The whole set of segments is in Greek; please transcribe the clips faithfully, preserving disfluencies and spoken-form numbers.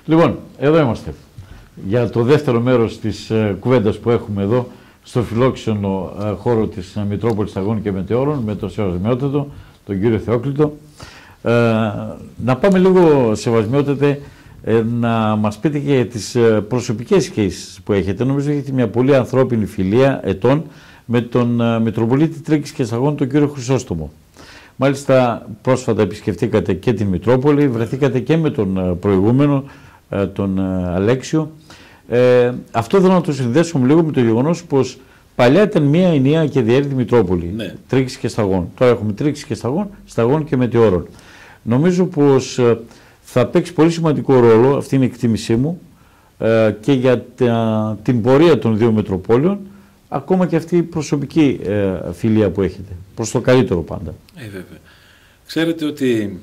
Λοιπόν, εδώ είμαστε. Για το δεύτερο μέρος της ε, κουβέντας που έχουμε εδώ, στο φιλόξενο ε, χώρο της ε, Μητρόπολης Σταγών και Μετεώρων, με τον Σεβασμιότατο, τον κύριο Θεόκλητο. Ε, να πάμε λίγο, Σεβασμιότατε, ε, να μας πείτε και για τις ε, προσωπικές σχέσεις που έχετε. Νομίζω έχετε μια πολύ ανθρώπινη φιλία ετών με τον ε, Μητροπολίτη Τρίκης και Σταγών, τον κύριο Χρυσόστομο. Μάλιστα, πρόσφατα επισκεφτήκατε και την Μητρόπολη, βρεθήκατε και με τον ε, προηγούμενο, ε, τον ε, Αλέξιο. Ε, αυτό θέλω να το συνδέσουμε λίγο με το γεγονός πως παλιά ήταν μια ενιαία και διέρυτη Μητρόπολη, ναι. Τρίκης και Σταγών. Τώρα έχουμε Τρίκης και Σταγών, Σταγών και Μετεώρων. Νομίζω πως ε, θα παίξει πολύ σημαντικό ρόλο, αυτή είναι η εκτίμησή μου, ε, και για τα, την πορεία των δύο Μητροπόλεων, ακόμα και αυτή η προσωπική ε, φιλία που έχετε, προς το καλύτερο πάντα. Ε, βέβαια. Ξέρετε ότι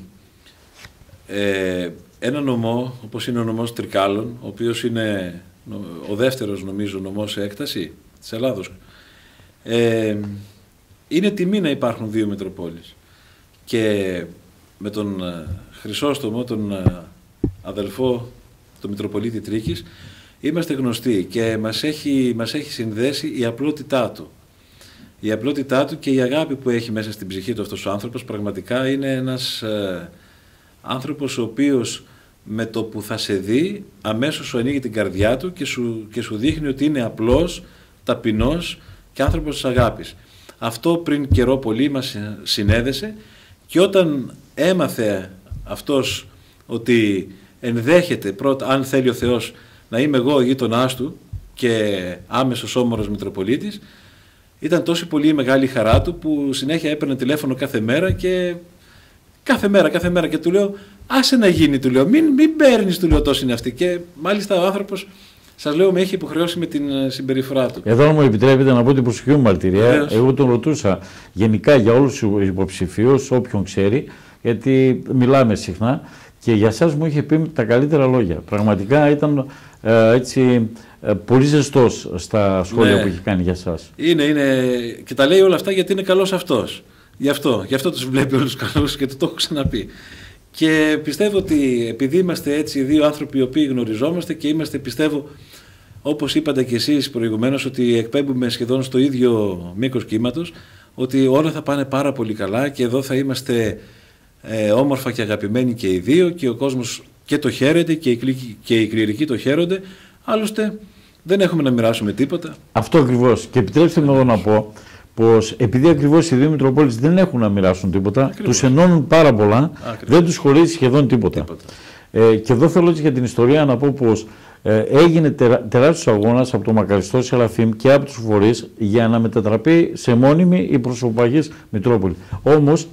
ε, ένα νομό, όπως είναι ο νομός Τρικάλων, ο οποίος είναι ο δεύτερος νομίζω νομός σε έκταση της Ελλάδος, ε, είναι τιμή να υπάρχουν δύο Μητροπόλεις. Και με τον Χρυσόστομο, τον αδελφό του Μητροπολίτη Τρίκης, είμαστε γνωστοί και μας έχει, μας έχει συνδέσει η απλότητά του. Η απλότητά του και η αγάπη που έχει μέσα στην ψυχή του αυτός ο άνθρωπος. Πραγματικά είναι ένας ε, άνθρωπος ο οποίος με το που θα σε δει αμέσως σου ανοίγει την καρδιά του και σου, και σου δείχνει ότι είναι απλός, ταπεινός και άνθρωπος της αγάπης. Αυτό πριν καιρό πολύ μας συνέδεσε, και όταν έμαθε αυτός ότι ενδέχεται πρώτα, αν θέλει ο Θεός, να είμαι εγώ ο γείτονάς του και άμεσος όμορος Μητροπολίτης, ήταν τόσο πολύ μεγάλη χαρά του που συνέχεια έπαιρνε τηλέφωνο κάθε μέρα και κάθε μέρα, κάθε μέρα και του λέω άσε να γίνει, του λέω, μην, μην παίρνεις, του λέω, τόσο είναι αυτή. Και μάλιστα ο άνθρωπος, σας λέω, με έχει υποχρεώσει με την συμπεριφορά του. Εδώ μου επιτρέπετε να πω την προσωπική μου μαρτυρία. Βεβαίως. Εγώ τον ρωτούσα γενικά για όλους τους υποψηφίους, όποιον ξέρει, γιατί μιλάμε συχνά, και για εσάς μου είχε πει τα καλύτερα λόγια. Πραγματικά ήταν ε, έτσι ε, πολύ ζεστός στα σχόλια, ναι, που είχε κάνει για εσάς. Είναι, είναι, και τα λέει όλα αυτά γιατί είναι καλός αυτός. Γι' αυτό, γι' αυτό τους βλέπει όλους καλούς και του το έχω ξαναπεί. Και πιστεύω ότι επειδή είμαστε έτσι δύο άνθρωποι οι οποίοι γνωριζόμαστε και είμαστε, πιστεύω, όπως είπατε και εσείς προηγουμένως, ότι εκπέμπουμε σχεδόν στο ίδιο μήκος κύματος, ότι όλα θα πάνε πάρα πολύ καλά και εδώ θα είμαστε ε, όμορφα και αγαπημένοι και οι δύο, και ο κόσμος και το χαίρεται και οι, και οι κληρικοί το χαίρονται. Άλλωστε δεν έχουμε να μοιράσουμε τίποτα. Αυτό ακριβώς. Και επιτρέψτε μου εδώ να πω πως επειδή ακριβώς οι δύο Μητροπόλεις δεν έχουν να μοιράσουν τίποτα, ακριβώς, τους ενώνουν πάρα πολλά, ακριβώς, δεν τους χωρίζει σχεδόν τίποτα. τίποτα. Ε, και εδώ θέλω έτσι για την ιστορία να πω πως ε, έγινε τερα, τεράστιος αγώνας από το Μακαριστό Σελαφίμ και από τους φορείς για να μετατραπεί σε μόνιμη η προσωπαγής Μητρόπολη. Όμως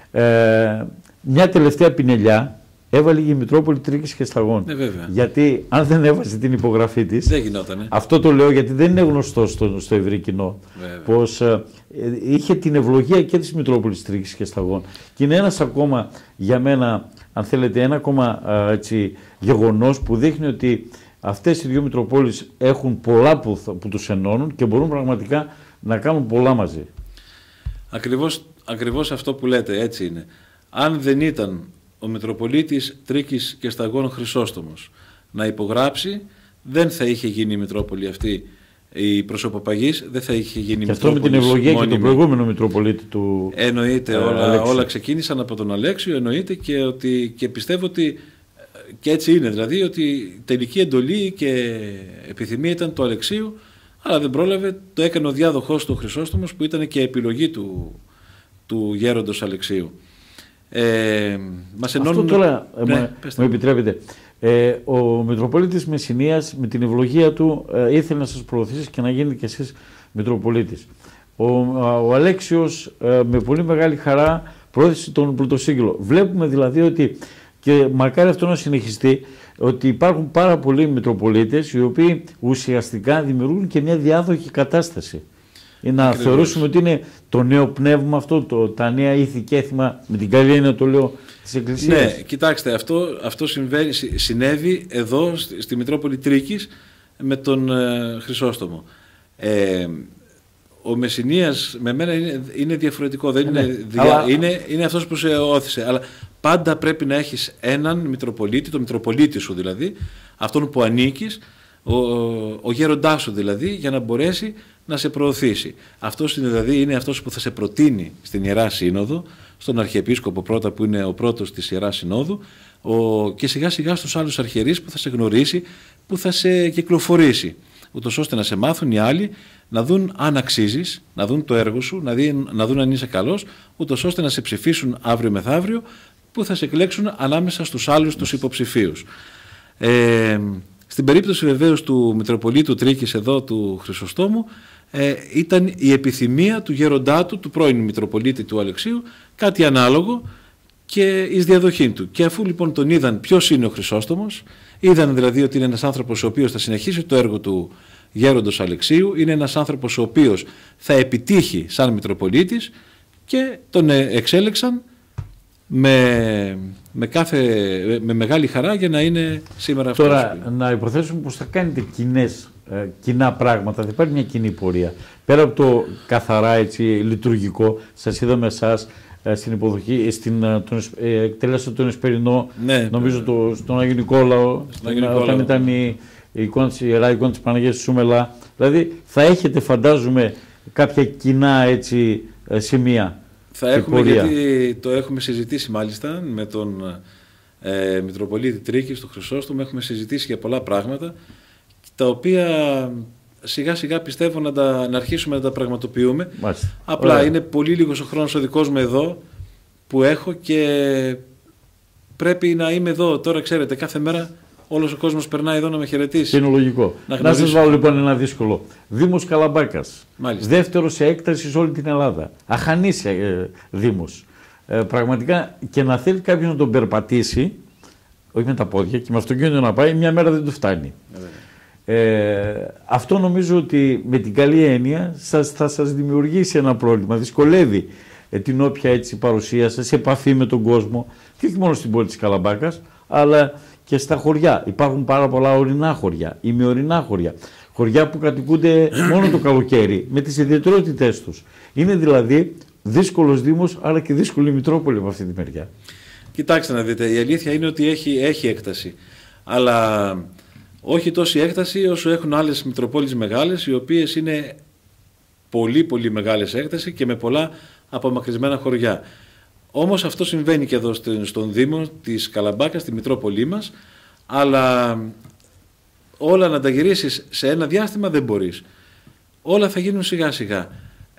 ε, μια τελευταία πινελιά έβαλε η Μητρόπολη Τρίκης και Σταγών. Ναι, βέβαια. Γιατί αν δεν έβαζε την υπογραφή της, δεν γινότανε. Αυτό το λέω γιατί δεν είναι γνωστό στο, στο ευρύ κοινό. Βέβαια. Πως ε, είχε την ευλογία και της Μητρόπολης Τρίκης και Σταγών. Και είναι ένας ακόμα, για μένα, αν θέλετε, ένα ακόμα ε, έτσι, γεγονός που δείχνει ότι αυτές οι δύο Μητροπόλεις έχουν πολλά που, που τους ενώνουν και μπορούν πραγματικά να κάνουν πολλά μαζί. Ακριβώς, ακριβώς αυτό που λέτε, έτσι είναι. Αν δεν ήταν ο Μητροπολίτης Τρίκης και Σταγών Χρυσόστομος να υπογράψει, δεν θα είχε γίνει η Μητρόπολη αυτή η προσωποπαγής, δεν θα είχε γίνει η και Μητρόπολη. Αυτό με την ευλογία μόνιμη. Και τον προηγούμενο Μητροπολίτη του. Εννοείται, ε, όλα, όλα ξεκίνησαν από τον Αλέξιο, εννοείται, και, ότι, και πιστεύω ότι και έτσι είναι, δηλαδή ότι η τελική εντολή και επιθυμία ήταν του Αλεξίου, αλλά δεν πρόλαβε, το έκανε ο διάδοχός του Χρυσόστομος, που ήταν και επιλογή του, του γέροντος Αλεξίου. Ε, μας ενώνουν... Αυτό τώρα, ναι, ε, μου επιτρέπετε, ε, ο Μητροπολίτης Μεσσηνίας με την ευλογία του ε, ήθελε να σας προωθήσει και να γίνετε κι εσείς Μητροπολίτης. Ο, ο Αλέξιος ε, με πολύ μεγάλη χαρά προώθησε τον Πρωτοσύγγυλο. Βλέπουμε δηλαδή ότι, και μακάρι αυτό να συνεχιστεί, ότι υπάρχουν πάρα πολλοί Μητροπολίτες οι οποίοι ουσιαστικά δημιουργούν και μια διάδοχη κατάσταση. Ή να Ακριβώς. θεωρούσουμε ότι είναι το νέο πνεύμα αυτό, το, τα νέα ήθη και έθιμα, με την καλή έννοια το λέω, της Εκκλησίας. Ναι, κοιτάξτε, αυτό, αυτό συμβαίνει, συνέβη εδώ στη Μητρόπολη Τρίκης με τον ε, Χρυσόστομο. Ε, ο Μεσσηνίας με μένα είναι, είναι διαφορετικό, δεν ναι, είναι, δια, αλλά... είναι, είναι αυτός που σε όθησε, αλλά πάντα πρέπει να έχεις έναν Μητροπολίτη, το Μητροπολίτη σου δηλαδή, αυτόν που ανήκεις, ο, ο γέροντάς σου δηλαδή, για να μπορέσει να σε προωθήσει. Αυτός είναι, δηλαδή είναι αυτός που θα σε προτείνει στην Ιερά Σύνοδο, στον Αρχιεπίσκοπο πρώτα που είναι ο πρώτος της Ιεράς Συνόδου, ο, και σιγά σιγά στους άλλους αρχιερείς που θα σε γνωρίσει, που θα σε κυκλοφορήσει, ούτως ώστε να σε μάθουν οι άλλοι, να δουν αν αξίζεις, να δουν το έργο σου, να, δει, να δουν αν είσαι καλός, ούτως ώστε να σε ψηφίσουν αύριο μεθαύριο, που θα σε εκλέξουν ανάμεσα στους άλλους τους υποψηφίους. Ε, στην περίπτωση βεβαίως του Μητροπολίτου Τρίκης εδώ, του Χρυσοστόμου, ε, ήταν η επιθυμία του γεροντάτου, του πρώην Μητροπολίτη του Αλεξίου, κάτι ανάλογο και εις διαδοχή του. Και αφού λοιπόν τον είδαν ποιος είναι ο Χρυσόστομος, είδαν δηλαδή ότι είναι ένας άνθρωπος ο οποίος θα συνεχίσει το έργο του γέροντος Αλεξίου, είναι ένας άνθρωπος ο οποίος θα επιτύχει σαν Μητροπολίτης και τον εξέλεξαν με, με, κάθε, με μεγάλη χαρά για να είναι σήμερα αυτός. Τώρα να υποθέσουμε πως θα κάνετε κοινές, ε, κοινά πράγματα, θα υπάρχει μια κοινή πορεία. Πέρα από το καθαρά έτσι, λειτουργικό, σας είδαμε εσάς ε, στην υποδοχή, στην, τον, ε, εκτέλεσατε τον Εσπερινό, ναι, νομίζω το, στον Άγιο Νικόλαο, στον, όταν ήταν η, η, εικόνα, η Ιερά εικόνα της Παναγίας της Σούμελα. Δηλαδή θα έχετε φαντάζομαι κάποια κοινά έτσι, σημεία. Θα έχουμε, γιατί το έχουμε συζητήσει μάλιστα με τον ε, Μητροπολίτη Τρίκη, στο Χρυσόστομο, έχουμε συζητήσει για πολλά πράγματα, τα οποία σιγά σιγά πιστεύω να, τα, να αρχίσουμε να τα πραγματοποιούμε. Μάλιστα. Απλά Ωραία. Είναι πολύ λίγος ο χρόνος ο δικός μου εδώ που έχω και πρέπει να είμαι εδώ. Τώρα ξέρετε, κάθε μέρα όλος ο κόσμος περνάει εδώ να με χαιρετήσει. Είναι λογικό. Να, να σας βάλω λοιπόν ένα δύσκολο. Δήμος Καλαμπάκας. Μάλιστα. Δεύτερο σε έκταση σε όλη την Ελλάδα. Αχανής ε, δήμος. Ε, πραγματικά και να θέλει κάποιος να τον περπατήσει, όχι με τα πόδια και με αυτοκίνητο να πάει, μια μέρα δεν του φτάνει. Ε, αυτό νομίζω ότι με την καλή έννοια σας, θα σας δημιουργήσει ένα πρόβλημα. Δυσκολεύει ε, την όποια έτσι παρουσία σας, σε επαφή με τον κόσμο και όχι μόνο στην πόλη της Καλαμπάκας, αλλά και στα χωριά. Υπάρχουν πάρα πολλά ορεινά χωριά, ημιορεινά χωριά. Χωριά που κατοικούνται μόνο το καλοκαίρι, με τις ιδιαιτερότητές τους. Είναι δηλαδή δύσκολος Δήμος, αλλά και δύσκολη Μητρόπολη από αυτή τη μεριά. Κοιτάξτε να δείτε, η αλήθεια είναι ότι έχει, έχει έκταση. Αλλά όχι τόση έκταση όσο έχουν άλλες Μητροπόλεις μεγάλες, οι οποίες είναι πολύ πολύ μεγάλες έκταση και με πολλά απομακρυσμένα χωριά. Όμως αυτό συμβαίνει και εδώ στον Δήμο της Καλαμπάκας, στη Μητρόπολη μας, αλλά όλα να τα γυρίσεις σε ένα διάστημα δεν μπορείς. Όλα θα γίνουν σιγά σιγά.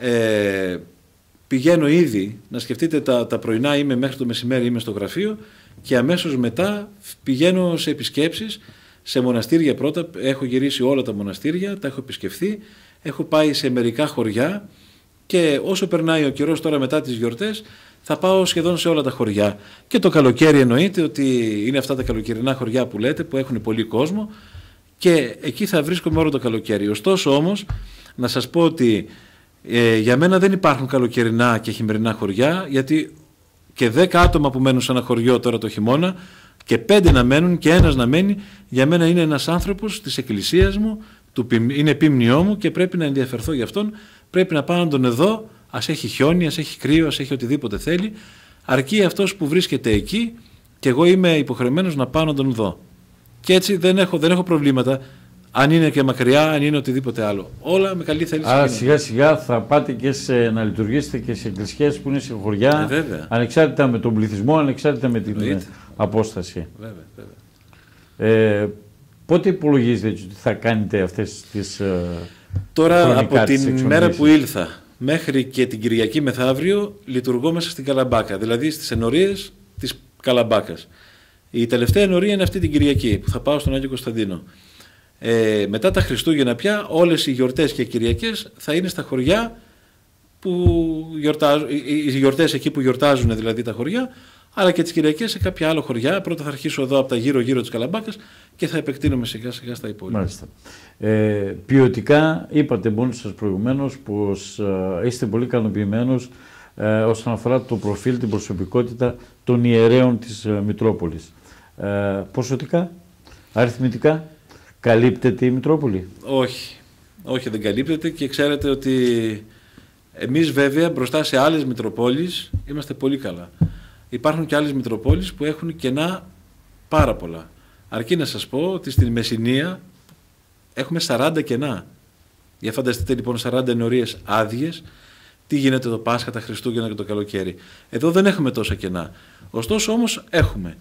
Ε, πηγαίνω ήδη, να σκεφτείτε τα, τα πρωινά είμαι μέχρι το μεσημέρι είμαι στο γραφείο και αμέσως μετά πηγαίνω σε επισκέψεις, σε μοναστήρια πρώτα, έχω γυρίσει όλα τα μοναστήρια, τα έχω επισκεφθεί, έχω πάει σε μερικά χωριά και όσο περνάει ο καιρός τώρα μετά τις γιορτές, θα πάω σχεδόν σε όλα τα χωριά. Και το καλοκαίρι εννοείται ότι είναι αυτά τα καλοκαιρινά χωριά που λέτε, που έχουν πολύ κόσμο και εκεί θα βρίσκομαι όλο το καλοκαίρι. Ωστόσο όμως, να σας πω ότι ε, για μένα δεν υπάρχουν καλοκαιρινά και χειμερινά χωριά, γιατί και δέκα άτομα που μένουν σε ένα χωριό τώρα το χειμώνα και πέντε να μένουν και ένας να μένει, για μένα είναι ένας άνθρωπος της εκκλησίας μου, του, είναι επίμνιό μου και πρέπει να ενδιαφερθώ γι' αυτόν, πρέπει να πάω να τον δω. Ας έχει χιόνι, ας έχει κρύο, ας έχει οτιδήποτε θέλει, αρκεί αυτός που βρίσκεται εκεί και εγώ είμαι υποχρεωμένος να πάω να τον δω. Και έτσι δεν έχω, δεν έχω προβλήματα, αν είναι και μακριά, αν είναι οτιδήποτε άλλο. Όλα με καλή θέληση. Άρα σιγά σιγά θα πάτε και σε, να λειτουργήσετε και σε εκκλησίες που είναι σε χωριά, ε, βέβαια. Ανεξάρτητα με τον πληθυσμό, ανεξάρτητα με την Εννοείται. απόσταση. Βέβαια, βέβαια. Ε, πότε υπολογίζετε ότι θα κάνετε αυτές τις ε, Τώρα από την μέρα που ήλθα μέχρι και την Κυριακή μεθαύριο λειτουργώ μέσα στην Καλαμπάκα, δηλαδή στις ενορίες της Καλαμπάκας. Η τελευταία ενορία είναι αυτή την Κυριακή που θα πάω στον Άγιο Κωνσταντίνο. Ε, μετά τα Χριστούγεννα πια όλες οι γιορτές και οι Κυριακές θα είναι στα χωριά που γιορτάζουν, οι γιορτές εκεί που γιορτάζουν δηλαδή τα χωριά, αλλά και τις Κυριακές σε κάποια άλλα χωριά. Πρώτα θα αρχίσω εδώ από τα γύρω-γύρω της Καλαμπάκας και θα επεκτείνομαι σιγά-σιγά στα υπόλοιπα. Μάλιστα. Ε, ποιοτικά, είπατε μόνοι σας προηγουμένως πως ε, είστε πολύ ικανοποιημένος ε, όσον αφορά το προφίλ, την προσωπικότητα των ιερέων της ε, Μητρόπολης. Ε, ποσοτικά, αριθμητικά, καλύπτεται η Μητρόπολη? Όχι. Όχι, δεν καλύπτεται και ξέρετε ότι εμείς βέβαια μπροστά σε άλλες Μητροπόλεις είμαστε πολύ καλά. Υπάρχουν και άλλες Μητροπόλεις που έχουν κενά πάρα πολλά. Αρκεί να σας πω ότι στην Μεσσηνία έχουμε σαράντα κενά. Για φανταστείτε λοιπόν σαράντα ενορίες άδειες, τι γίνεται το Πάσχα, τα Χριστούγεννα και το καλοκαίρι. Εδώ δεν έχουμε τόσα κενά. Ωστόσο όμως έχουμε.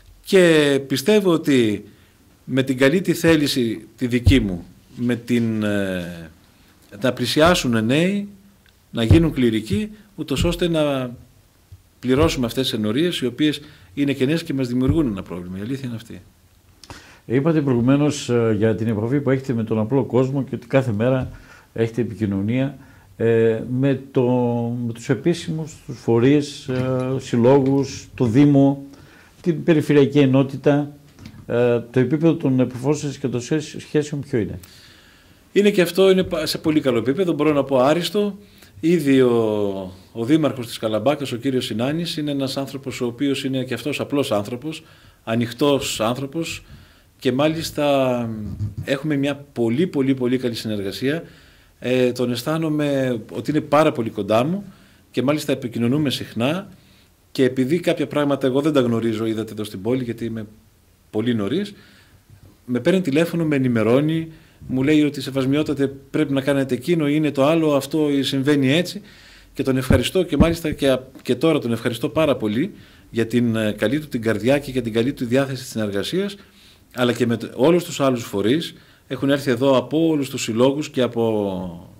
Και πιστεύω ότι με την καλή τη θέληση τη δική μου, με την, ε, να πλησιάσουν νέοι, να γίνουν κληρικοί, ούτως ώστε να πληρώσουμε αυτές τις ενορίες οι οποίες είναι κενές και μας δημιουργούν ένα πρόβλημα. Η αλήθεια είναι αυτή. Είπατε προηγουμένως ε, για την επαφή που έχετε με τον απλό κόσμο και ότι κάθε μέρα έχετε επικοινωνία ε, με, το, με τους επίσημους, τους φορείς, ε, συλλόγους, το Δήμο, την Περιφερειακή Ενότητα. Ε, το επίπεδο των επαφών σας και των σχέσεων ποιο είναι? Είναι και αυτό, είναι σε πολύ καλό επίπεδο, μπορώ να πω άριστο. Ήδη ο, ο Δήμαρχος της Καλαμπάκας, ο κύριος Συνάνης, είναι ένας άνθρωπος ο οποίος είναι και αυτός απλός άνθρωπος, ανοιχτός άνθρωπος και μάλιστα έχουμε μια πολύ πολύ πολύ καλή συνεργασία. Ε, τον αισθάνομαι ότι είναι πάρα πολύ κοντά μου και μάλιστα επικοινωνούμε συχνά και επειδή κάποια πράγματα εγώ δεν τα γνωρίζω, είδατε εδώ στην πόλη γιατί είμαι πολύ νωρίς, με παίρνει τηλέφωνο, με ενημερώνει, μου λέει ότι σεβασμιότατε πρέπει να κάνετε εκείνο, είναι το άλλο, αυτό συμβαίνει έτσι και τον ευχαριστώ και μάλιστα και, και τώρα τον ευχαριστώ πάρα πολύ για την καλή του την καρδιά και για την καλή του διάθεση της συνεργασίας, αλλά και με όλους τους άλλους φορείς. Έχουν έρθει εδώ από όλους τους συλλόγους και από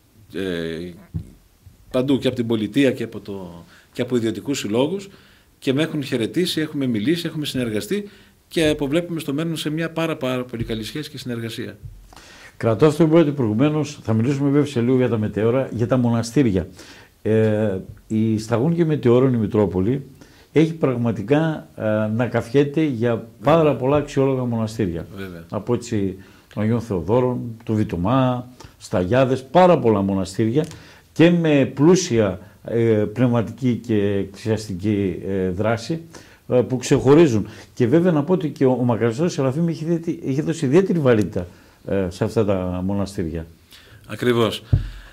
ε, παντού και από την πολιτεία και από, το, και από ιδιωτικούς συλλόγους και με έχουν χαιρετήσει, έχουμε μιλήσει, έχουμε συνεργαστεί και αποβλέπουμε στο μέλλον σε μια πάρα, πάρα πολύ καλή σχέση και συνεργασία. Κρατώ αυτό που είπατε προηγουμένως, θα μιλήσουμε βέβαια σε λίγο για τα μετέωρα, για τα μοναστήρια. Ε, η Σταγόν και Μετεώρων, η Μητρόπολη, έχει πραγματικά ε, να καφιέται για πάρα βέβαια. πολλά αξιόλογα μοναστήρια. Βέβαια. Από έτσι των Αγίων Θεοδόρων, του Βιτωμά, Σταγιάδες, πάρα πολλά μοναστήρια και με πλούσια ε, πνευματική και εκκλησιαστική ε, δράση ε, που ξεχωρίζουν. Και βέβαια να πω ότι και ο, ο Μακαριστός Σεραφείμ είχε, είχε δώσει ιδιαίτερη βαρύτητα ε, σε αυτά τα μοναστήρια. Ακριβώς.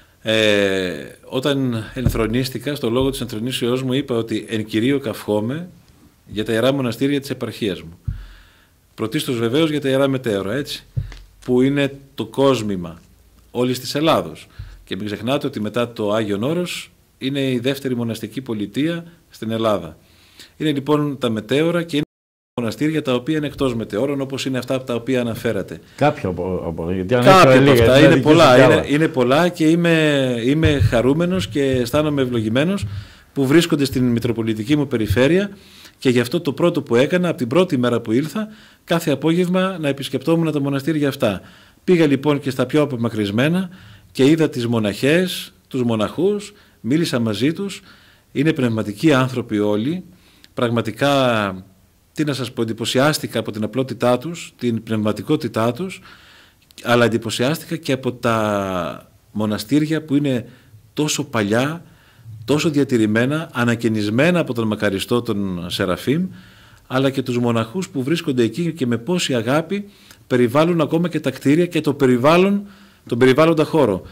Ε, όταν ενθρονίστηκα, στο λόγο της ενθρονήσεώς μου είπα ότι εν κυρίω καυχόμαι για τα Ιερά Μοναστήρια της επαρχίας μου. Πρωτίστως βεβαίως για τα Ιερά Μετέωρα, έτσι, που είναι το κόσμημα όλης της Ελλάδος. Και μην ξεχνάτε ότι μετά το Άγιον Όρος είναι η δεύτερη μοναστική πολιτεία στην Ελλάδα. Είναι λοιπόν τα μετέωρα και είναι μοναστήρια τα οποία είναι εκτός μετεώρων, όπως είναι αυτά τα οποία αναφέρατε. Κάποια από, από, γιατί Κάποια από αυτά, είναι πολλά, είναι, είναι πολλά και είμαι, είμαι χαρούμενος και αισθάνομαι ευλογημένος που βρίσκονται στην Μητροπολιτική μου περιφέρεια και γι' αυτό το πρώτο που έκανα, από την πρώτη μέρα που ήλθα, κάθε απόγευμα να επισκεπτόμουν τα μοναστήρια αυτά. Πήγα λοιπόν και στα πιο απομακρυσμένα και είδα τις μοναχές, τους μοναχούς, μίλησα μαζί τους, είναι πνευματικοί άνθρωποι όλοι, πραγματικά, τι να σας πω, εντυπωσιάστηκα από την απλότητά τους, την πνευματικότητά τους, αλλά εντυπωσιάστηκα και από τα μοναστήρια που είναι τόσο παλιά, τόσο διατηρημένα, ανακαινισμένα από τον μακαριστό τον Σεραφείμ, αλλά και τους μοναχούς που βρίσκονται εκεί και με πόση αγάπη περιβάλλουν ακόμα και τα κτίρια και το περιβάλλον, τον περιβάλλοντα χώρο.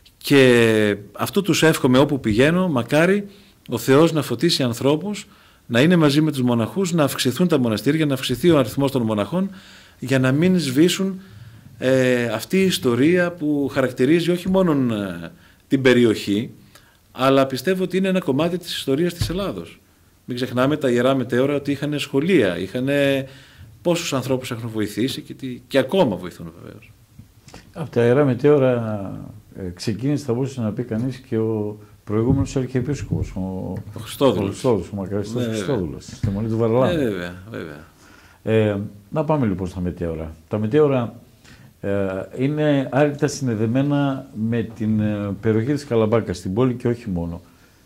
Και αυτό τους εύχομαι όπου πηγαίνω, μακάρι ο Θεός να φωτίσει ανθρώπους, να είναι μαζί με τους μοναχούς, να αυξηθούν τα μοναστήρια, να αυξηθεί ο αριθμός των μοναχών, για να μην σβήσουν ε, αυτή η ιστορία που χαρακτηρίζει όχι μόνο ε, την περιοχή, αλλά πιστεύω ότι είναι ένα κομμάτι της ιστορίας της Ελλάδος. Μην ξεχνάμε τα Ιερά Μετέωρα ότι είχαν σχολεία, είχαν πόσους ανθρώπους έχουν βοηθήσει και, τι, και ακόμα βοηθούν βεβαίως. Από τα Ιερά Μετέωρα ε, ξεκίνησε, θα μπορούσε να πει κανείς, και ο προηγούμενος Αρχιεπίσκοπος, ο, ο Χριστόδουλος, ο, ο Μακαριστός ναι, Χριστόδουλος, στη Μονή του Βαρλάμου. Ναι, βέβαια, βέβαια. Ε, να πάμε λοιπόν στα μετέωρα. Τα μετέωρα ε, είναι άρρηκτα συνδεδεμένα με την ε, περιοχή της Καλαμπάκας, στην πόλη και όχι μόνο.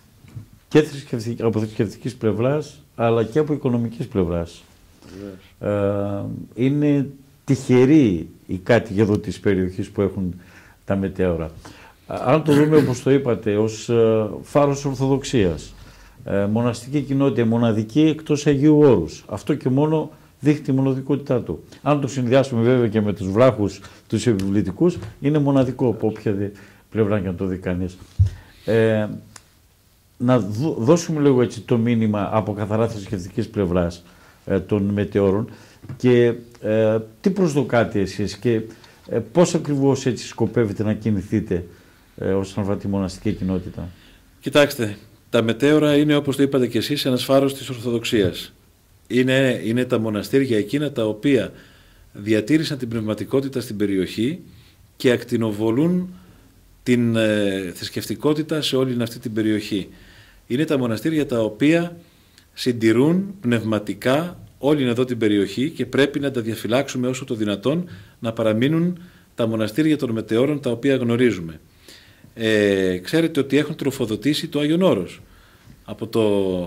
Και θρησκευτική, από θρησκευτικής πλευράς, αλλά και από οικονομικής πλευράς. Yes. Ε, είναι τυχεροί οι κάτοικοι εδώ της περιοχής που έχουν τα μετέωρα. Αν το δούμε, όπως το είπατε, ως ε, φάρος Ορθοδοξίας, ε, μοναστική κοινότητα, μοναδική εκτός Αγίου Όρους. Αυτό και μόνο δείχνει τη μοναδικότητά του. Αν το συνδυάσουμε βέβαια και με τους βράχους, τους επιβλητικούς, είναι μοναδικό από όποια πλευρά και να το δει κανείς. Ε, να δώσουμε λίγο έτσι το μήνυμα από καθαρά θρησκευτικής πλευράς ε, των μετεώρων και ε, τι προσδοκάτε εσείς και ε, πώς ακριβώς έτσι σκοπεύετε να κινηθείτε ε, όσον αφορά τη μοναστική κοινότητα. Κοιτάξτε, τα μετέωρα είναι, όπως το είπατε και εσείς, ένας φάρος της Ορθοδοξίας. Είναι, είναι τα μοναστήρια εκείνα τα οποία διατήρησαν την πνευματικότητα στην περιοχή και ακτινοβολούν την ε, θρησκευτικότητα σε όλη αυτή την περιοχή. Είναι τα μοναστήρια τα οποία συντηρούν πνευματικά όλη εδώ την περιοχή και πρέπει να τα διαφυλάξουμε όσο το δυνατόν να παραμείνουν τα μοναστήρια των μετεώρων τα οποία γνωρίζουμε. Ε, ξέρετε ότι έχουν τροφοδοτήσει το Άγιον Όρος. Από το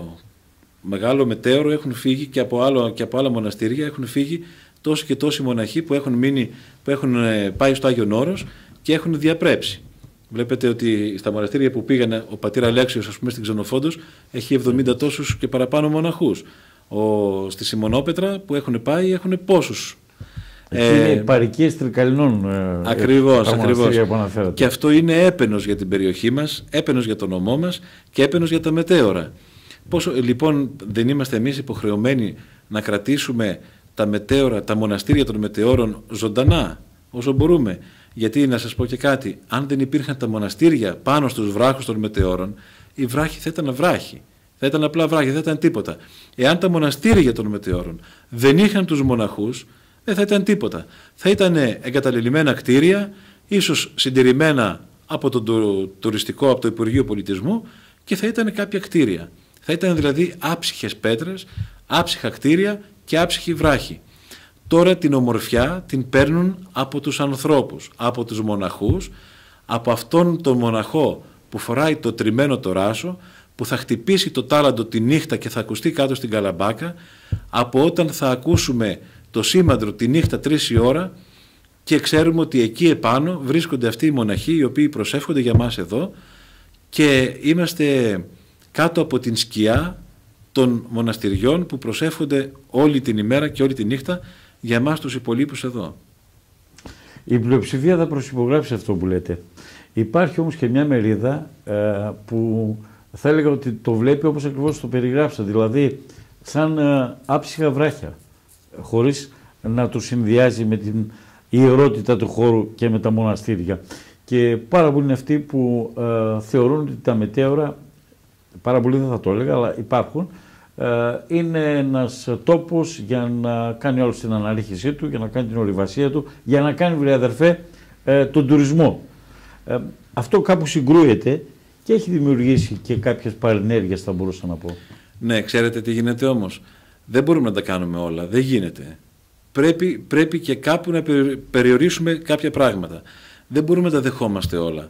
μεγάλο μετέωρο έχουν φύγει και από, άλλο, και από άλλα μοναστήρια έχουν φύγει τόσοι και τόσοι μοναχοί που έχουν, μείνει, που έχουν πάει στο Άγιον Όρος και έχουν διαπρέψει. Βλέπετε ότι στα μοναστήρια που πήγανε ο πατήρ Αλέξιος, ας πούμε, στην Ξενοφόντος, έχει εβδομήντα τόσους και παραπάνω μοναχούς. Ο, στη Σιμονόπετρα που έχουν πάει έχουν πόσους. Εκεί είναι παροικίες Τρικαλινών. Ε, ακριβώς, ακριβώς. Και αυτό είναι έπαινος για την περιοχή μας, έπαινος για τον νομό μας και έπαινος για τα μετέωρα. Πόσο λοιπόν δεν είμαστε εμείς υποχρεωμένοι να κρατήσουμε τα μετέωρα, τα μοναστήρια των μετεώρων ζωντανά όσο μπορούμε? Γιατί να σας πω και κάτι, αν δεν υπήρχαν τα μοναστήρια πάνω στους βράχους των μετεώρων, οι βράχοι θα ήταν βράχοι. Θα ήταν απλά βράχοι, δεν θα ήταν τίποτα. Εάν τα μοναστήρια των μετεώρων δεν είχαν τους μοναχούς, δεν θα ήταν τίποτα. Θα ήταν εγκαταλελειμμένα κτίρια, ίσως συντηρημένα από το τουριστικό, από το Υπουργείο Πολιτισμού, και θα ήταν κάποια κτίρια. Θα ήταν δηλαδή άψυχες πέτρες, άψυχα κτίρια και άψυχοι βράχοι. Τώρα την ομορφιά την παίρνουν από τους ανθρώπους, από τους μοναχούς, από αυτόν τον μοναχό που φοράει το τριμμένο το ράσο, που θα χτυπήσει το τάλαντο τη νύχτα και θα ακουστεί κάτω στην καλαμπάκα, από όταν θα ακούσουμε το σήμαντρο τη νύχτα τρεις η ώρα και ξέρουμε ότι εκεί επάνω βρίσκονται αυτοί οι μοναχοί οι οποίοι προσεύχονται για μας εδώ και είμαστε κάτω από την σκιά των μοναστηριών που προσεύχονται όλη την ημέρα και όλη τη νύχτα για εμάς τους υπολείπους εδώ. Η πλειοψηφία θα προσυπογράψει αυτό που λέτε. Υπάρχει όμως και μια μερίδα ε, που θα έλεγα ότι το βλέπει όπως ακριβώς το περιγράψατε, δηλαδή σαν ε, άψυχα βράχια, χωρίς να το συνδυάζει με την ιερότητα του χώρου και με τα μοναστήρια. Και πάρα πολλοί είναι αυτοί που ε, θεωρούν ότι τα μετέωρα, πάρα πολλοί δεν θα το έλεγα, αλλά υπάρχουν, ε, είναι ένας τόπος για να κάνει όλο την αναρρίχησή του, για να κάνει την ορειβασία του, για να κάνει, βρε αδερφέ, ε, τον τουρισμό. Ε, αυτό κάπου συγκρούεται και έχει δημιουργήσει και κάποιες παρενέργειες, θα μπορούσα να πω. Ναι, ξέρετε τι γίνεται όμως. Δεν μπορούμε να τα κάνουμε όλα. Δεν γίνεται. Πρέπει, πρέπει και κάπου να περιορίσουμε κάποια πράγματα. Δεν μπορούμε να τα δεχόμαστε όλα.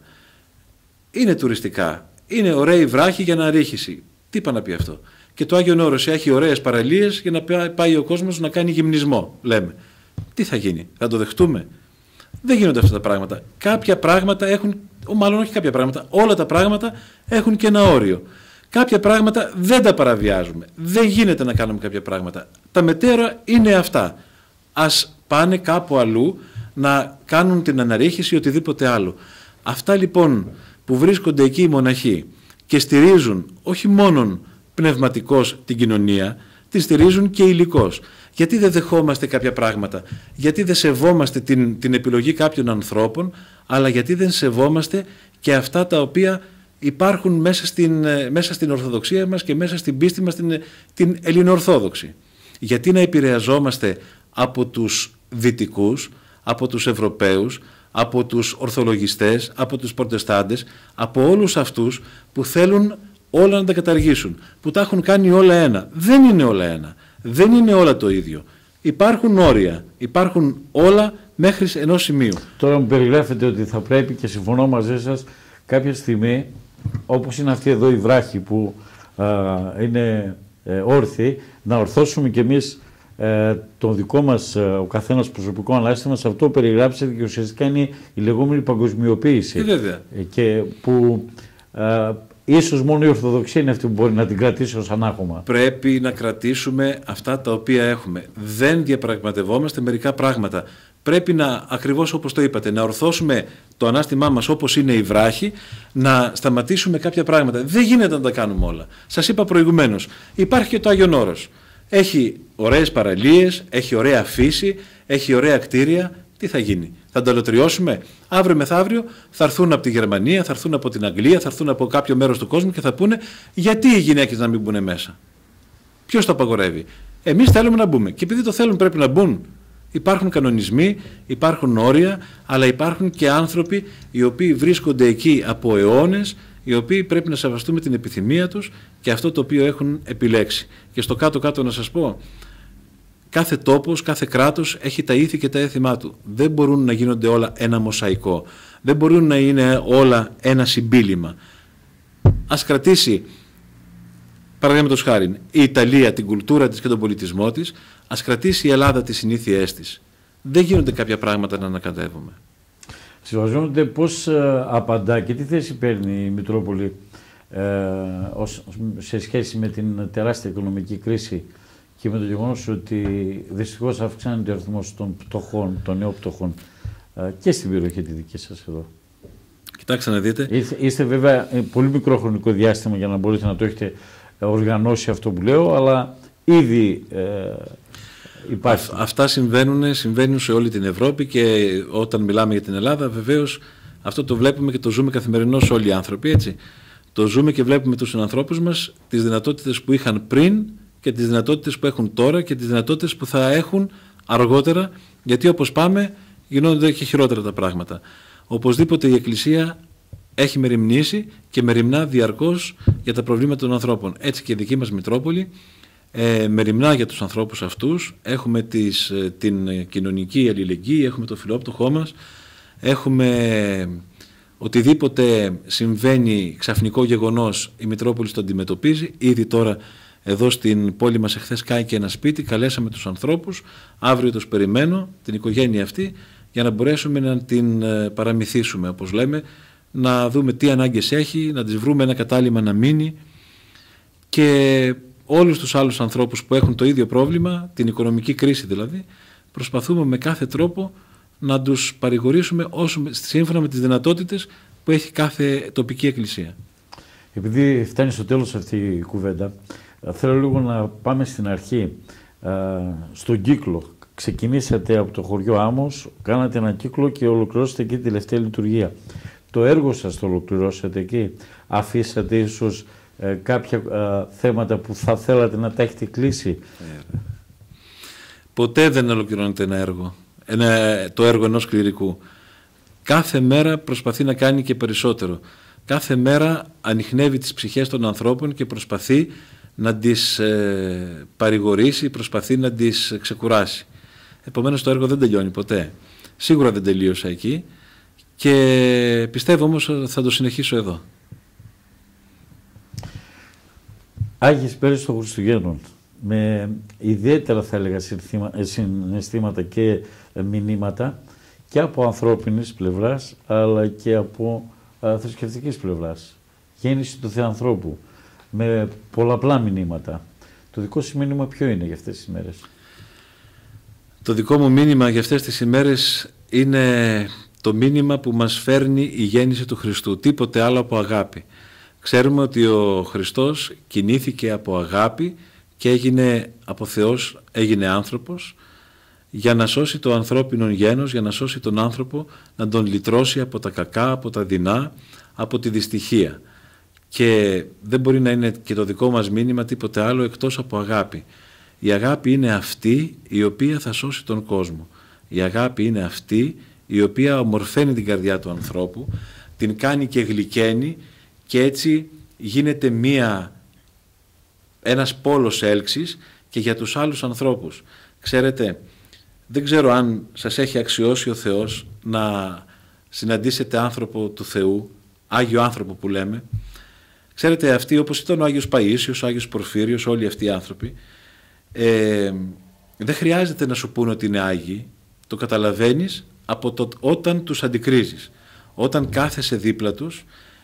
Είναι τουριστικά. Είναι ωραίοι βράχοι για αναρρίχηση. Τι πάει να πει αυτό? Και το Άγιον Όρος έχει ωραίες παραλίες για να πάει ο κόσμος να κάνει γυμνισμό, λέμε. Τι θα γίνει? Θα το δεχτούμε? Δεν γίνονται αυτά τα πράγματα. Κάποια πράγματα έχουν, μάλλον όχι κάποια πράγματα, όλα τα πράγματα έχουν και ένα όριο. Κάποια πράγματα δεν τα παραβιάζουμε. Δεν γίνεται να κάνουμε κάποια πράγματα. Τα μετέωρα είναι αυτά. Ας πάνε κάπου αλλού να κάνουν την αναρρίχηση ή οτιδήποτε άλλο. Αυτά λοιπόν που βρίσκονται εκεί οι μοναχοί και στηρίζουν όχι μόνον πνευματικώς την κοινωνία, τη στηρίζουν και υλικώς. Γιατί δεν δεχόμαστε κάποια πράγματα? Γιατί δεν σεβόμαστε την, την επιλογή κάποιων ανθρώπων, αλλά γιατί δεν σεβόμαστε και αυτά τα οποία υπάρχουν μέσα στην, μέσα στην Ορθοδοξία μας και μέσα στην πίστη μας την, την Ελληνοορθόδοξη? Γιατί να επηρεαζόμαστε από τους Δυτικούς, από τους Ευρωπαίους, από τους Ορθολογιστές, από τους Προτεστάντες, από όλους αυτούς που θέλουν όλα να τα καταργήσουν, που τα έχουν κάνει όλα ένα? Δεν είναι όλα ένα. Δεν είναι όλα το ίδιο. Υπάρχουν όρια, υπάρχουν όλα μέχρι ενός σημείου. Τώρα μου περιγράφετε ότι θα πρέπει, και συμφωνώ μαζί σας, κάποια στιγμή, όπως είναι αυτή εδώ η βράχη που α, είναι ε, όρθιοι, να ορθώσουμε κι εμείς ε, το δικό μας, ε, ο καθένας προσωπικό ανάστημα. Σε αυτό περιγράψετε και ουσιαστικά είναι η λεγόμενη παγκοσμιοποίηση. Και βέβαια. Ε, και που ε, ίσως μόνο η Ορθοδοξία είναι αυτή που μπορεί να την κρατήσει ως ανάγωμα. Πρέπει να κρατήσουμε αυτά τα οποία έχουμε. Δεν διαπραγματευόμαστε μερικά πράγματα. Πρέπει να, ακριβώς όπως το είπατε, να ορθώσουμε το ανάστημά μας όπως είναι η βράχη, να σταματήσουμε κάποια πράγματα. Δεν γίνεται να τα κάνουμε όλα. Σας είπα προηγουμένως, υπάρχει και το Άγιον Όρος. Έχει ωραίες παραλίες, έχει ωραία φύση, έχει ωραία κτίρια. Τι θα γίνει, θα τα λωτριώσουμε? Αύριο μεθαύριο θα έρθουν από τη Γερμανία, θα έρθουν από την Αγγλία, θα έρθουν από κάποιο μέρος του κόσμου και θα πούνε γιατί οι γυναίκες να μην μπουν μέσα. Ποιος το απαγορεύει? Εμείς θέλουμε να μπούμε. Και επειδή το θέλουν πρέπει να μπουν. Υπάρχουν κανονισμοί, υπάρχουν όρια, αλλά υπάρχουν και άνθρωποι οι οποίοι βρίσκονται εκεί από αιώνες, οι οποίοι πρέπει να σεβαστούμε την επιθυμία τους και αυτό το οποίο έχουν επιλέξει. Και στο κάτω-κάτω να σας πω, κάθε τόπος, κάθε κράτος έχει τα ήθη και τα έθιμά του. Δεν μπορούν να γίνονται όλα ένα μοσαϊκό. Δεν μπορούν να είναι όλα ένα συμπίλημα. Ας κρατήσει, παραδείγματος χάριν, η Ιταλία την κουλτούρα της και τον πολιτισμό της, ας κρατήσει η Ελλάδα τις συνήθειές της. Δεν γίνονται κάποια πράγματα να ανακατεύουμε. Συμβαζόνονται πώς ε, απαντά και τι θέση παίρνει η Μητρόπολη ε, ως, σε σχέση με την τεράστια οικονομική κρίση και με το γεγονός ότι δυστυχώς αυξάνεται ο αριθμός των πτωχών, των νέων πτωχών ε, και στην περιοχή τη δική σας εδώ. Κοιτάξτε να δείτε. Είστε, είστε βέβαια πολύ μικρό χρονικό διάστημα για να μπορείτε να το έχετε οργανώσει αυτό που λέω, αλλά ήδη ε, υπάρχει. Α, αυτά συμβαίνουν, συμβαίνουν σε όλη την Ευρώπη και όταν μιλάμε για την Ελλάδα βεβαίως αυτό το βλέπουμε και το ζούμε καθημερινώς όλοι οι άνθρωποι, έτσι. Το ζούμε και βλέπουμε τους ανθρώπους μας, τις δυνατότητες που είχαν πριν και τις δυνατότητες που έχουν τώρα και τις δυνατότητες που θα έχουν αργότερα, γιατί όπως πάμε γινόνται και χειρότερα τα πράγματα. Οπωσδήποτε η Εκκλησία έχει μεριμνήσει και μεριμνά διαρκώς για τα προβλήματα των ανθρώπων. Έτσι και η δική μας Μητρόπολη ε, μεριμνά για τους ανθρώπους αυτούς. Έχουμε τις, την κοινωνική αλληλεγγύη, έχουμε το φιλόπτωχό μας, έχουμε οτιδήποτε συμβαίνει ξαφνικό γεγονός, η Μητρόπολη το αντιμετωπίζει. Ήδη τώρα εδώ στην πόλη μας εχθές κάηκε ένα σπίτι, καλέσαμε τους ανθρώπους, αύριο τους περιμένω, την οικογένεια αυτή, για να μπορέσουμε να την παραμυθίσουμε, όπως λέμε, να δούμε τι ανάγκες έχει, να της βρούμε ένα κατάλημα να μείνει και όλους τους άλλους ανθρώπους που έχουν το ίδιο πρόβλημα, την οικονομική κρίση δηλαδή, προσπαθούμε με κάθε τρόπο να τους παρηγορήσουμε όσο, σύμφωνα με τις δυνατότητες που έχει κάθε τοπική εκκλησία. Επειδή φτάνει στο τέλος αυτή η κουβέντα, θέλω λίγο να πάμε στην αρχή, στον κύκλο. Ξεκινήσατε από το χωριό Άμμος, κάνατε ένα κύκλο και ολοκληρώσατε εκεί τη τελευταία λειτουργία. Το έργο σας το ολοκληρώσατε εκεί, αφήσατε ίσως ε, κάποια ε, θέματα που θα θέλατε να τα έχετε κλείσει. Ε, ποτέ δεν ολοκληρώνεται ένα έργο, ένα, το έργο ενός κληρικού. Κάθε μέρα προσπαθεί να κάνει και περισσότερο. Κάθε μέρα ανιχνεύει τις ψυχές των ανθρώπων και προσπαθεί να τις ε, παρηγορήσει, προσπαθεί να τις ξεκουράσει. Επομένως το έργο δεν τελειώνει ποτέ. Σίγουρα δεν τελείωσα εκεί και πιστεύω όμως θα το συνεχίσω εδώ. Άγιες Μέρες των Χριστουγέννων, με ιδιαίτερα θα έλεγα συναισθήματα και μηνύματα και από ανθρώπινης πλευράς αλλά και από α, θρησκευτικής πλευράς. Γέννηση του Θεανθρώπου με πολλαπλά μηνύματα. Το δικό σου μήνυμα ποιο είναι για αυτές τις ημέρες? Το δικό μου μήνυμα για αυτές τις ημέρες είναι το μήνυμα που μας φέρνει η γέννηση του Χριστού. Τίποτε άλλο από αγάπη. Ξέρουμε ότι ο Χριστός κινήθηκε από αγάπη και έγινε από Θεός, έγινε άνθρωπος για να σώσει το ανθρώπινο γένος, για να σώσει τον άνθρωπο, να τον λυτρώσει από τα κακά, από τα δεινά, από τη δυστυχία. Και δεν μπορεί να είναι και το δικό μας μήνυμα τίποτε άλλο εκτός από αγάπη. Η αγάπη είναι αυτή η οποία θα σώσει τον κόσμο. Η αγάπη είναι αυτή η οποία ομορφαίνει την καρδιά του ανθρώπου, την κάνει και γλυκαίνει και έτσι γίνεται μία, ένας πόλος έλξης και για τους άλλους ανθρώπους. Ξέρετε, δεν ξέρω αν σας έχει αξιώσει ο Θεός να συναντήσετε άνθρωπο του Θεού, Άγιο άνθρωπο που λέμε. Ξέρετε, αυτοί όπως ήταν ο Άγιος Παΐσιος, ο Άγιος Πορφύριος, όλοι αυτοί οι άνθρωποι, ε, δεν χρειάζεται να σου πούνε ότι είναι Άγιοι, το καταλαβαίνεις από το, όταν τους αντικρίζεις. Όταν κάθεσαι δίπλα τους,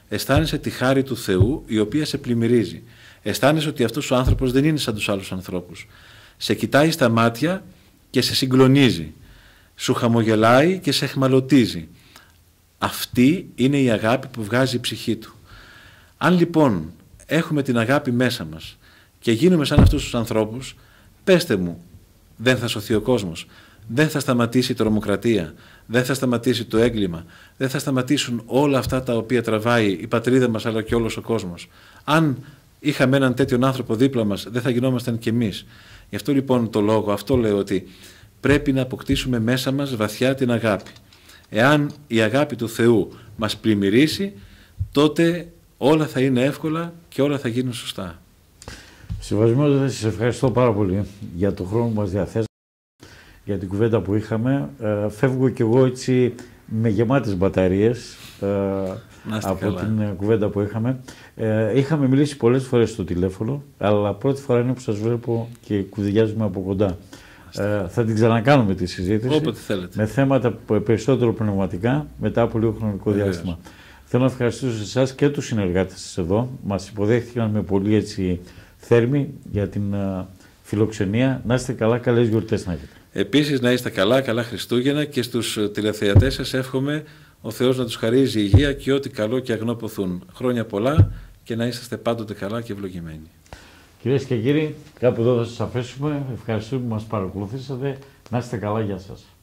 αισθάνεσαι τη χάρη του Θεού η οποία σε πλημμυρίζει. Αισθάνεσαι ότι αυτός ο άνθρωπος δεν είναι σαν τους άλλους ανθρώπους. Σε κοιτάει στα μάτια και σε συγκλονίζει. Σου χαμογελάει και σε εχμαλωτίζει. Αυτή είναι η αγάπη που βγάζει η ψυχή του. Αν λοιπόν έχουμε την αγάπη μέσα μας και γίνουμε σαν αυτούς τους ανθρώπους, πέστε μου, δεν θα σωθεί ο κόσμος, δεν θα σταματήσει η τρομοκρατία, δεν θα σταματήσει το έγκλημα, δεν θα σταματήσουν όλα αυτά τα οποία τραβάει η πατρίδα μας αλλά και όλος ο κόσμος. Αν είχαμε έναν τέτοιον άνθρωπο δίπλα μας, δεν θα γινόμασταν κι εμείς. Γι' αυτό λοιπόν το λόγο, αυτό λέω ότι πρέπει να αποκτήσουμε μέσα μας βαθιά την αγάπη. Εάν η αγάπη του Θεού μας πλημμυρίσει, τότε όλα θα είναι εύκολα και όλα θα γίνουν σωστά. Συμβασμός, σας ευχαριστώ πάρα πολύ για τον χρόνο που μας διαθέσατε, για την κουβέντα που είχαμε. Ε, φεύγω κι εγώ έτσι με γεμάτες μπαταρίες ε, από καλά. την κουβέντα που είχαμε. Ε, είχαμε μιλήσει πολλές φορές στο τηλέφωνο, αλλά πρώτη φορά είναι που σας βλέπω και κουβεντιάζουμε από κοντά. Ε, θα την ξανακάνουμε τη συζήτηση. Όποτε θέλετε. Με θέματα περισσότερο πνευματικά μετά από λίγο χρονικό Βεβαίως. διάστημα. Θέλω να ευχαριστήσω εσάς και τους συνεργάτες σας εδώ. Μας υποδέχτηκαν με πολύ έτσι θέρμη για την uh, φιλοξενία. Να είστε καλά, καλές γιορτές να έχετε. Επίσης να είστε καλά, καλά Χριστούγεννα, και στους τηλεθεατές σας εύχομαι ο Θεός να τους χαρίζει υγεία και ό,τι καλό και αγνό ποθούν. Χρόνια πολλά και να είσαστε πάντοτε καλά και ευλογημένοι. Κυρίες και κύριοι, κάπου εδώ θα σας αφήσουμε. Ευχαριστούμε που μας παρακολουθήσατε. Να είστε καλά, γεια σας.